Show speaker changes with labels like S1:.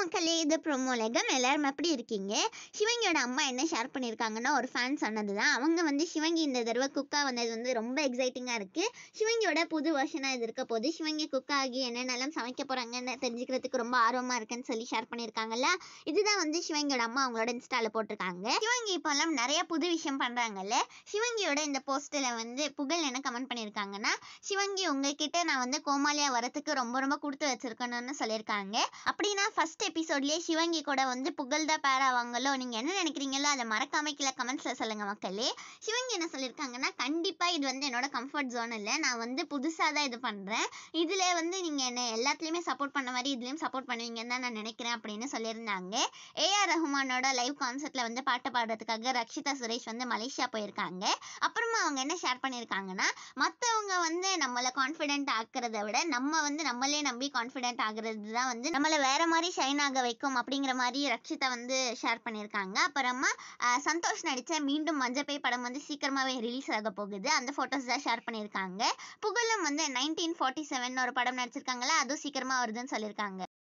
S1: மக்களே, இது ப்ரோமோலகம். எல்லாரும் எப்படி இருக்கீங்க? சிவங்கியோட அம்மா என்ன ஷேர் பண்ணியிருக்காங்கன்னா, ஒரு ஃபேன் சொன்னது தான். அவங்க வந்து சிவங்கி இந்த தடவை குக்கா வந்தது வந்து ரொம்ப எக்ஸைட்டிங்காக இருக்குது. சிவங்கியோட புது வருஷனாக இது இருக்க போது சிவங்கி குக்கா ஆகி என்னென்னலாம் சமைக்க போகிறாங்கன்னு தெரிஞ்சுக்கிறதுக்கு ரொம்ப ஆர்வமாக இருக்குன்னு சொல்லி ஷேர் பண்ணியிருக்காங்கல்ல. இதுதான் வந்து சிவங்கியோட அம்மா அவங்களோட இன்ஸ்டாவில் போட்டிருக்காங்க. சிவங்கி இப்போல்லாம் நிறைய புது விஷயம் பண்ணுறாங்கல்ல. சிவங்கியோட இந்த போஸ்ட்டில் வந்து புகழ் என்ன கமெண்ட் பண்ணியிருக்காங்கன்னா, சிவங்கி உங்ககிட்ட நான் வந்து கோமாளியா வரத்துக்கு ரொம்ப ரொம்ப கொடுத்து வச்சிருக்கணும்னு சொல்லியிருக்காங்க. அப்படின்னா ஃபர்ஸ்ட் எபிசோட்லேயே சிவங்கி கூட வந்து புகழ் தான் பேர் ஆவாங்களோ? நீங்கள் என்ன நினைக்கிறீங்களோ அதை மறக்காம கீழே கமெண்ட்ஸில் சொல்லுங்கள் மக்களே. சிவங்கி என்ன சொல்லியிருக்காங்கன்னா, கண்டிப்பாக இது வந்து என்னோட கம்ஃபர்ட் ஜோன் இல்லை, நான் வந்து புதுசாக தான் இது பண்ணுறேன். இதில் வந்து நீங்கள் என்ன எல்லாத்துலேயுமே சப்போர்ட் பண்ண மாதிரி இதுலேயும் சப்போர்ட் பண்ணுவீங்கன்னு தான் நான் நினைக்கிறேன் அப்படின்னு சொல்லியிருந்தாங்க. ஏஆர் ரஹ்மானோட லைவ் கான்சர்ட்டில் வந்து பாட்டு பாடுறதுக்காக ரக்ஷிதா சுரேஷ் வந்து மலேசியா போயிருக்காங்க. அப்புறமா அவங்க என்ன ஷேர் பண்ணியிருக்காங்கன்னா, மற்றவங்க வந்து நம்மளை கான்ஃபிடென்ட் ஆக்குறத விட நம்ம வந்து நம்மளே நம்பி கான்ஃபிடென்ட் ஆகுறது தான் வந்து நம்மளை வேற மாதிரி ஷைன் ஆக வைக்கும் அப்படிங்கிற மாதிரி ரக்ஷிதா வந்து ஷேர் பண்ணியிருக்காங்க. அப்புறமா சந்தோஷ் நடித்த மீண்டும் மஞ்சப்பை படம் வந்து சீக்கிரமாகவே ரிலீஸ் ஆக போகுது. அந்த ஃபோட்டோஸ் தான் ஷேர் பண்ணியிருக்காங்க. புகழும் வந்து 1947 ஒரு படம் நடிச்சிருக்காங்களா, அதுவும் சீக்கிரமாக வருதுன்னு சொல்லியிருக்காங்க.